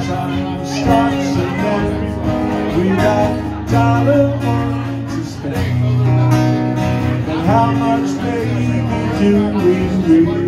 time starts again. We got dollar money to spend. But how much, baby, do we really